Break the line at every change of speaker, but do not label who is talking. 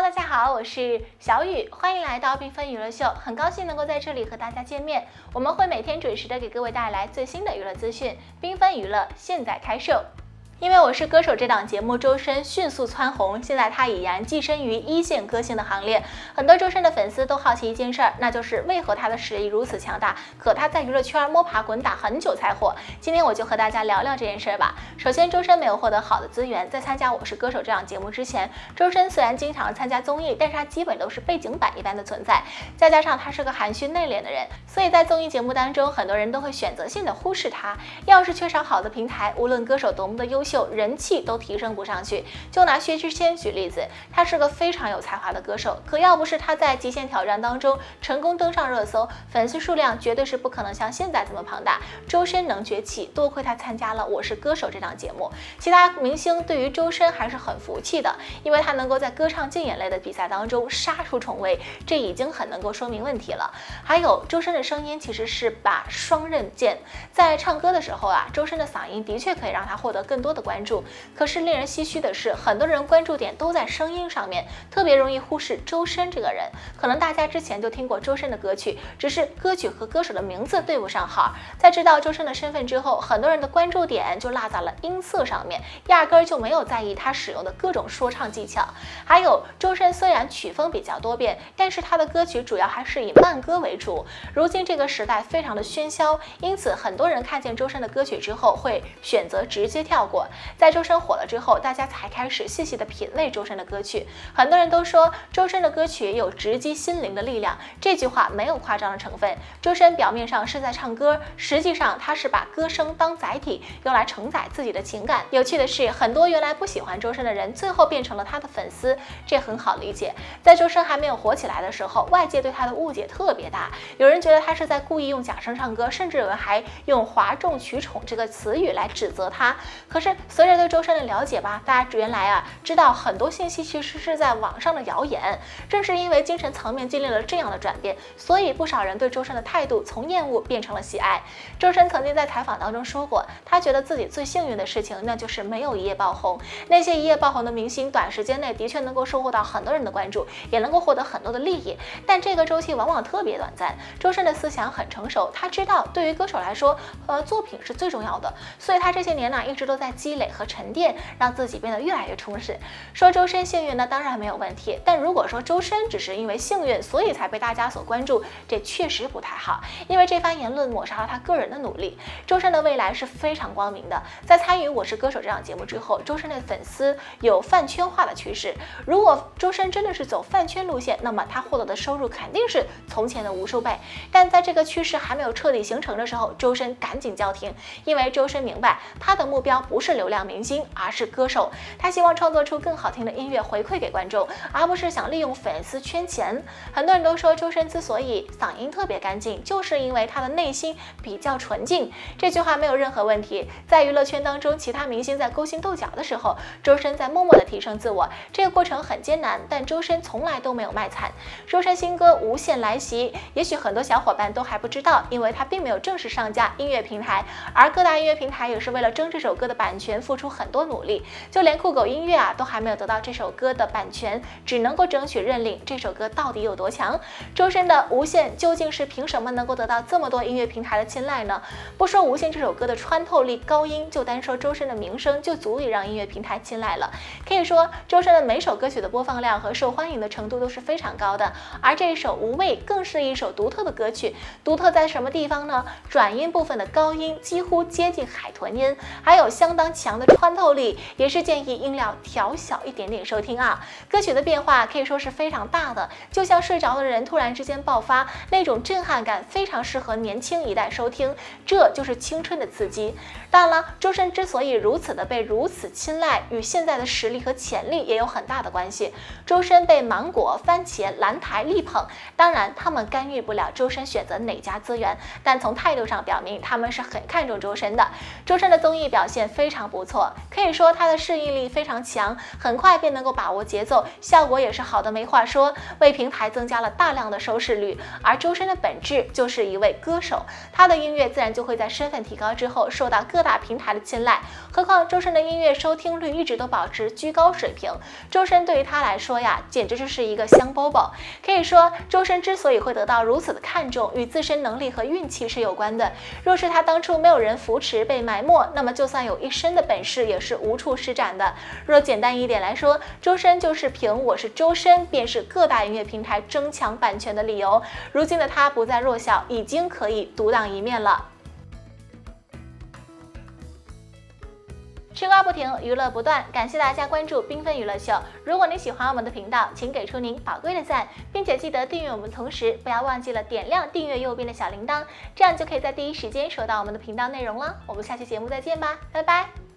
大家好，我是小雨，欢迎来到缤纷娱乐秀，很高兴能够在这里和大家见面。我们会每天准时的给各位带来最新的娱乐资讯，缤纷娱乐现在开售。因为我是歌手这档节目，周深迅速蹿红，现在他已然跻身于一线歌星的行列。很多周深的粉丝都好奇一件事儿，那就是为何他的实力如此强大，可他在娱乐圈摸爬滚打很久才火。今天我就和大家聊聊这件事儿吧。首先，周深没有获得好的资源，在参加《我是歌手》这档节目之前，周深虽然经常参加综艺，但是他基本都是背景板一般的存在。再加上他是个含蓄内敛的人，所以在综艺节目当中，很多人都会选择性的忽视他。要是缺少好的平台，无论歌手多么的优秀，人气都提升不上去。就拿薛之谦举例子，他是个非常有才华的歌手，可要不是他在极限挑战当中成功登上热搜，粉丝数量绝对是不可能像现在这么庞大。周深能崛起，多亏他参加了《我是歌手》这档节目。其他明星对于周深还是很服气的，因为他能够在歌唱竞演类的比赛当中杀出重围，这已经很能够说明问题了。还有，周深的声音其实是把双刃剑，在唱歌的时候啊，周深的嗓音的确可以让他获得更多的关注。可是令人唏嘘的是，很多人关注点都在声音上面，特别容易忽视周深这个人。可能大家之前就听过周深的歌曲，只是歌曲和歌手的名字对不上号。在知道周深的身份之后，很多人的关注点就落在了音色上面，压根儿就没有在意他使用的各种说唱技巧。还有，周深虽然曲风比较多变，但是他的歌曲主要还是以慢歌为主。如今这个时代非常的喧嚣，因此很多人看见周深的歌曲之后会选择直接跳过。在周深火了之后，大家才开始细细的品味周深的歌曲。很多人都说周深的歌曲有直击心灵的力量，这句话没有夸张的成分。周深表面上是在唱歌，实际上他是把歌声当载体，用来承载自己的情感。有趣的是，很多原来不喜欢周深的人，最后变成了他的粉丝，这很好理解。在周深还没有火起来的时候，外界对他的误解特别大，有人觉得他是在故意用假声唱歌，甚至有人还用哗众取宠这个词语来指责他。可是随着对周深的了解吧，大家原来知道很多信息其实是在网上的谣言。正是因为精神层面经历了这样的转变，所以不少人对周深的态度从厌恶变成了喜爱。周深曾经在采访当中说过，他觉得自己最幸运的事情那就是没有一夜爆红。那些一夜爆红的明星，短时间内的确能够收获到很多人的关注，也能够获得很多的利益，但这个周期往往特别短暂。周深的思想很成熟，他知道对于歌手来说，作品是最重要的，所以他这些年一直都在积累和沉淀，让自己变得越来越充实。说周深幸运呢，当然没有问题，但如果说周深只是因为幸运，所以才被大家所关注，这确实不太好，因为这番言论抹杀了他个人的努力。周深的未来是非常光明的，在参与《我是歌手》这档节目之后，周深的粉丝有饭圈化的趋势。如果周深真的是走饭圈路线，那么他获得的收入肯定是从前的无数倍。但在这个趋势还没有彻底形成的时候，周深赶紧叫停，因为周深明白他的目标不是流量明星，而是歌手。他希望创作出更好听的音乐回馈给观众，而不是想利用粉丝圈钱。很多人都说周深之所以嗓音特别干净，就是因为他的内心比较纯净。这句话没有任何问题。在娱乐圈当中，其他明星在勾心斗角的时候，周深在默默的提升自我，这个过程很艰难，但周深从来都没有卖惨。周深新歌《无限来袭》，也许很多小伙伴都还不知道，因为他并没有正式上架音乐平台，而各大音乐平台也是为了争这首歌的版权付出很多努力，就连酷狗音乐都还没有得到这首歌的版权，只能够争取认领。这首歌到底有多强？周深的《无限》究竟是凭什么能够得到这么多音乐平台的青睐呢？不说《无限》这首歌的穿透力高音，就单说周深的名声就足以让音乐平台青睐了。可以说，周深的每首歌曲的播放量和受欢迎的程度都是非常高的，而这一首《无畏》更是一首独特的歌曲。独特在什么地方呢？转音部分的高音几乎接近海豚音，还有相当强的穿透力，也是建议音量调小一点点收听啊。歌曲的变化可以说是非常大的，就像睡着的人突然之间爆发，那种震撼感非常适合年轻一代收听，这就是青春的刺激。当然了，周深之所以如此的被如此青睐，与现在的实力和潜力也有很大的关系。周深被芒果、番茄、蓝台力捧，当然他们干预不了周深选择哪家资源，但从态度上表明他们是很看重周深的。周深的综艺表现非常常不错，可以说他的适应力非常强，很快便能够把握节奏，效果也是好的没话说，为平台增加了大量的收视率。而周深的本质就是一位歌手，他的音乐自然就会在身份提高之后受到各大平台的青睐。何况周深的音乐收听率一直都保持居高水平，周深对于他来说呀，简直就是一个香饽饽。可以说，周深之所以会得到如此的看重，与自身能力和运气是有关的。若是他当初没有人扶持，被埋没，那么就算有一身的本事，也是无处施展的。若简单一点来说，周深就是凭我是周深，便是各大音乐平台争抢版权的理由。如今的他不再弱小，已经可以独当一面了。吃瓜不停，娱乐不断，感谢大家关注缤纷娱乐秀。如果你喜欢我们的频道，请给出您宝贵的赞，并且记得订阅我们，同时不要忘记了点亮订阅右边的小铃铛，这样就可以在第一时间收到我们的频道内容了。我们下期节目再见吧，拜拜。